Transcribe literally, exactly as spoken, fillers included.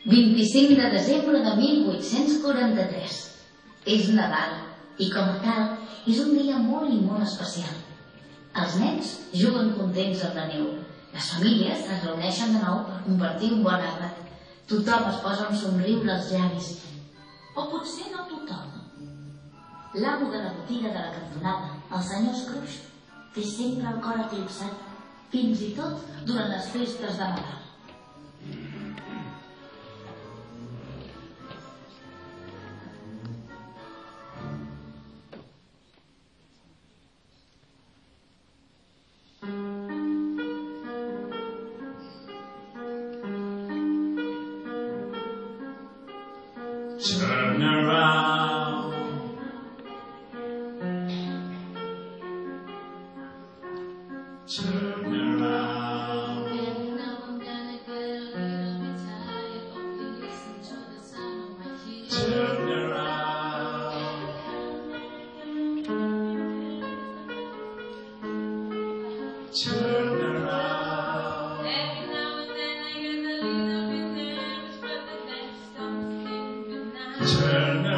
vint-i-cinc de desembre de mil vuit-cents quaranta-tres. És Nadal i, com a tal, és un dia molt i molt especial. Els nens juguen contents amb la neu. Les famílies es reuneixen de nou per compartir un bon àpat. Tothom es posa un somriure als llavis. O potser no tothom. L'amo de la botiga de la cantonada, el senyor Scrooge, té sempre el cor eclipsat, fins i tot durant les festes de Nadal. Turn around, turn around. Every now and then I get a little bit tired of to listen to the sound of my feet. Turn around, turn around. Every now and then I get a little bit nervous, but the best don't seem good now. Turn